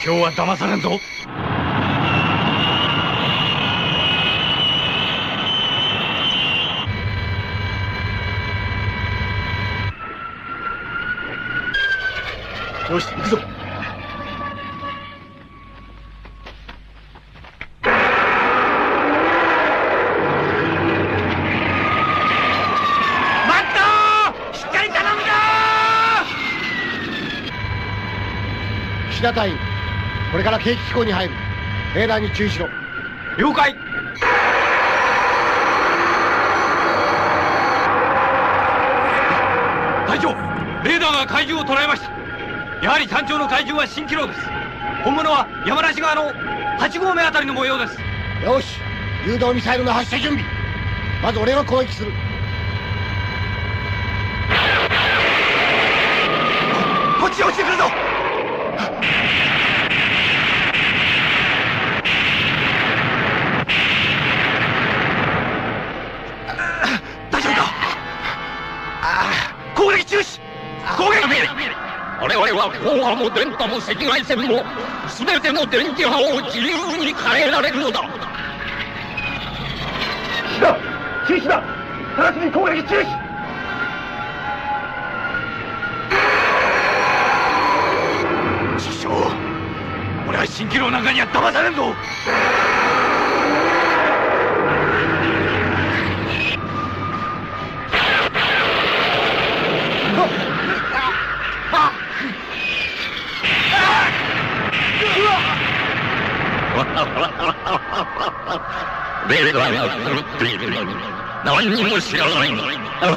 今日は騙されんぞ。よし、行くぞ。 岸田隊員、これから景気機構に入る。レーダーに注意しろ。 了解。隊長、レーダーが怪獣を捉えました。やはり山頂の怪獣は蜃気楼です。本物は山梨側の8合目あたりの模様です。 よし、誘導ミサイルの発射準備。まず俺が攻撃する。 こっちへ落ちてくるぞ。大丈夫か。攻撃中止。攻撃。 我々は講和も電波も赤外線も全ての電磁波を自由に変えられるのだ。 岸田、中止だ。直ちに攻撃中止。師匠、俺は蜃気楼なんかには騙されんぞ。 レーダーが狂っているのに何にも知らないの。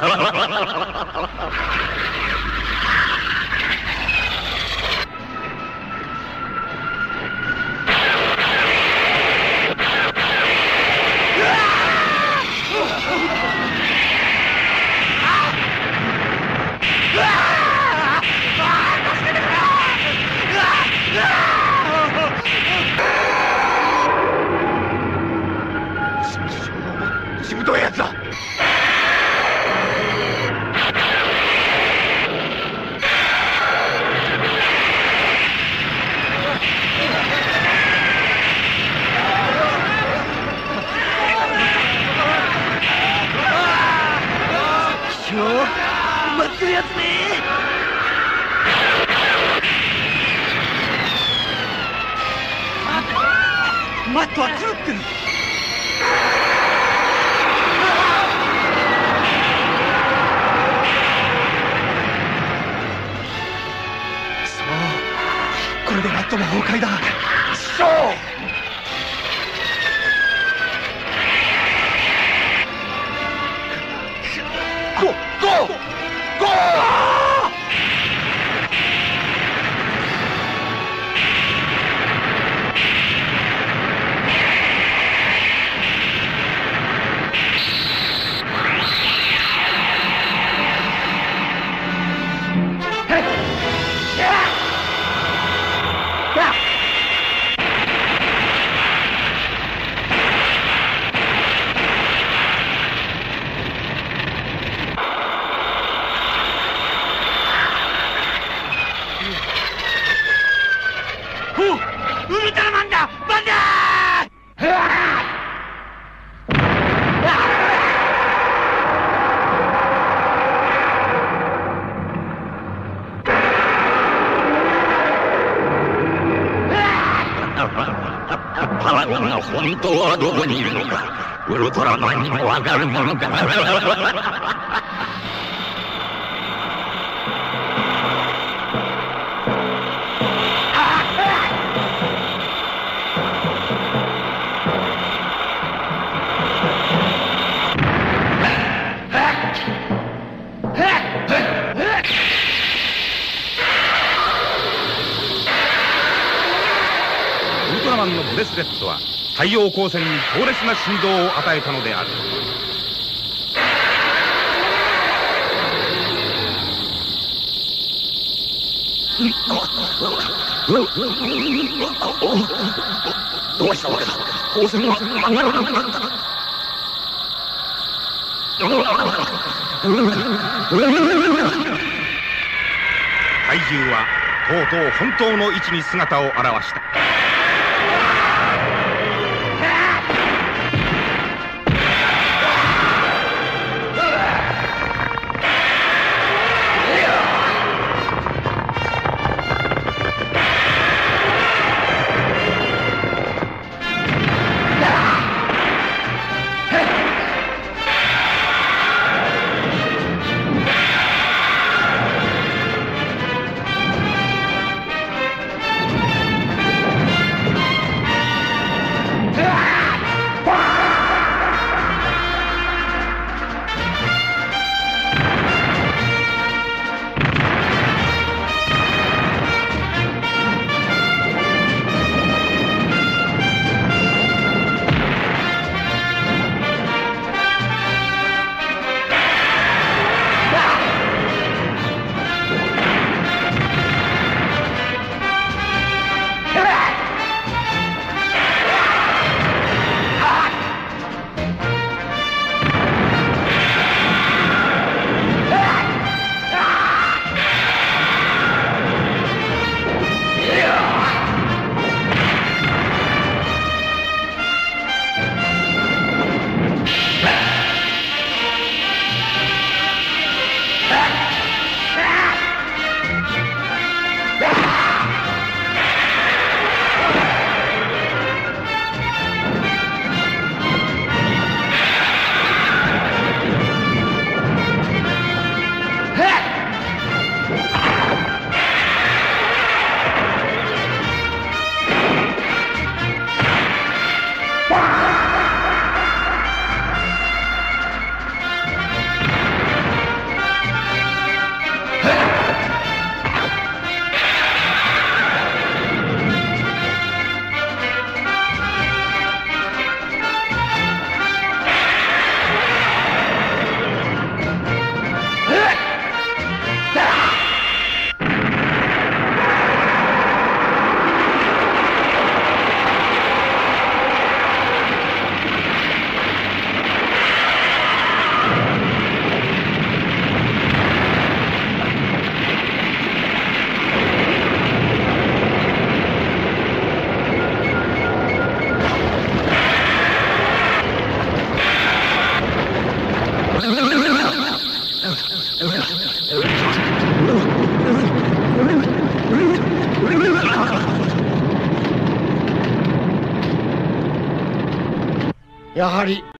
しぶといやつだ。師匠、待ってるやつね。マットは狂ってる。これでマットも崩壊だ。師匠、ゴーウルトラマンだ。バンダー。 パラゴンが本当はどこにいるのかウルトラマンにもわかるものか。 ウルトラマンのブレスレットは太陽光線に強烈な振動を与えたのである。 どうしたわけだ。光線が曲がらなくなった。 怪獣はとうとう本当の位置に姿を現した。 やはり